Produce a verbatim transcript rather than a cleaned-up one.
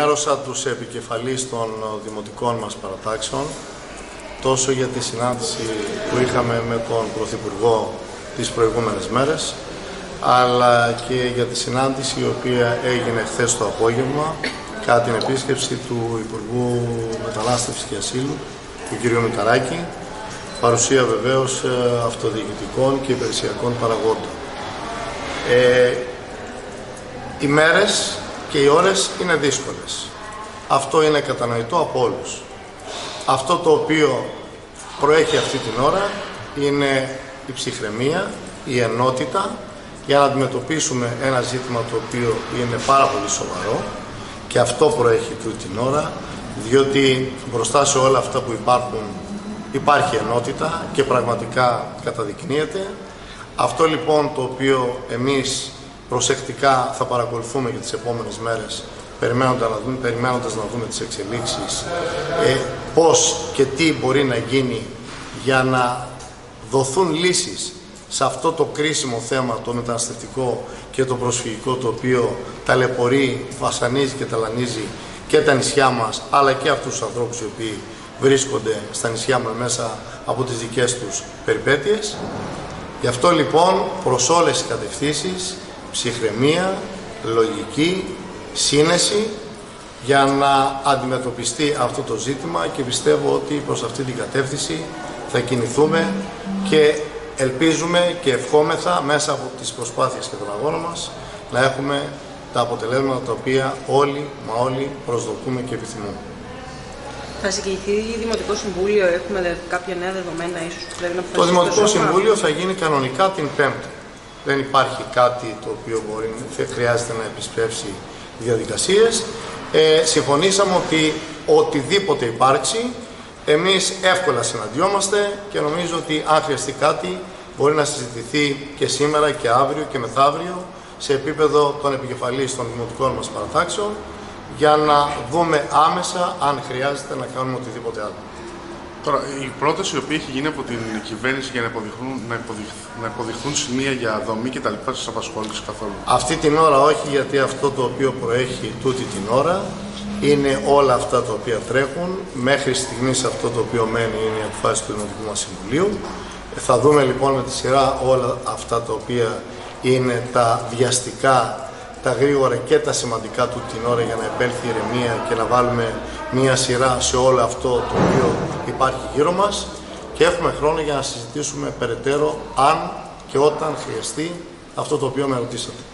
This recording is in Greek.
Ενημέρωσα τους επικεφαλείς των δημοτικών μας παρατάξεων τόσο για τη συνάντηση που είχαμε με τον Πρωθυπουργό τις προηγούμενες μέρες, αλλά και για τη συνάντηση η οποία έγινε χθες το απόγευμα κατά την επίσκεψη του Υπουργού Μετανάστευσης και Ασύλου, του κ. Μηταράκη, παρουσία βεβαίως αυτοδιοικητικών και υπηρεσιακών παραγόντων. Ε, οι μέρες και οι ώρες είναι δύσκολες. Αυτό είναι κατανοητό από όλους. Αυτό το οποίο προέχει αυτή την ώρα είναι η ψυχραιμία, η ενότητα για να αντιμετωπίσουμε ένα ζήτημα το οποίο είναι πάρα πολύ σοβαρό, και αυτό προέχει τούτη την ώρα, διότι μπροστά σε όλα αυτά που υπάρχουν υπάρχει ενότητα και πραγματικά καταδεικνύεται. Αυτό λοιπόν το οποίο εμείς προσεκτικά θα παρακολουθούμε για τις επόμενες μέρες, περιμένοντας να δούμε, περιμένοντας να δούμε τις εξελίξεις, ε, πώς και τι μπορεί να γίνει για να δοθούν λύσεις σε αυτό το κρίσιμο θέμα, το μεταναστευτικό και το προσφυγικό, το οποίο ταλαιπωρεί, βασανίζει και ταλανίζει και τα νησιά μας, αλλά και αυτούς τους ανθρώπους οι οποίοι βρίσκονται στα νησιά μας μέσα από τις δικές τους περιπέτειες. Γι' αυτό λοιπόν προς όλες τις κατευθύνσεις, ψυχραιμία, λογική, σύνεση για να αντιμετωπιστεί αυτό το ζήτημα, και πιστεύω ότι προς αυτή την κατεύθυνση θα κινηθούμε και ελπίζουμε και ευχόμεθα μέσα από τις προσπάθειες και τον αγώνα μας να έχουμε τα αποτελέσματα τα οποία όλοι, μα όλοι προσδοκούμε και επιθυμούμε. Θα συγκληθεί Δημοτικό Συμβούλιο, έχουμε κάποια νέα δεδομένα ίσως που πρέπει να αποφασίσει? Το Δημοτικό Συμβούλιο θα γίνει κανονικά την Πέμπτη. Δεν υπάρχει κάτι το οποίο μπορεί, χρειάζεται να επισπεύσει διαδικασίες. Ε, συμφωνήσαμε ότι οτιδήποτε υπάρξει, εμείς εύκολα συναντιόμαστε, και νομίζω ότι αν χρειαστεί κάτι μπορεί να συζητηθεί και σήμερα και αύριο και μεθαύριο σε επίπεδο των επικεφαλής των δημοτικών μας παρατάξεων, για να δούμε άμεσα αν χρειάζεται να κάνουμε οτιδήποτε άλλο. Τώρα, η πρόταση η οποία έχει γίνει από την κυβέρνηση για να υποδειχθούν, να υποδειχθούν, να υποδειχθούν σημεία για δομή και τα λοιπά, σας απασχόλησε καθόλου? Αυτή την ώρα όχι, γιατί αυτό το οποίο προέχει τούτη την ώρα είναι όλα αυτά τα οποία τρέχουν. Μέχρι στιγμής αυτό το οποίο μένει είναι η αποφάση του Δημοτικού μας Συμβουλίου. Θα δούμε λοιπόν με τη σειρά όλα αυτά τα οποία είναι τα βιαστικά, τα γρήγορα και τα σημαντικά του την ώρα, για να επέλθει η ηρεμία και να βάλουμε μία σειρά σε όλο αυτό το οποίο υπάρχει γύρω μας, και έχουμε χρόνο για να συζητήσουμε περαιτέρω αν και όταν χρειαστεί αυτό το οποίο με ρωτήσατε.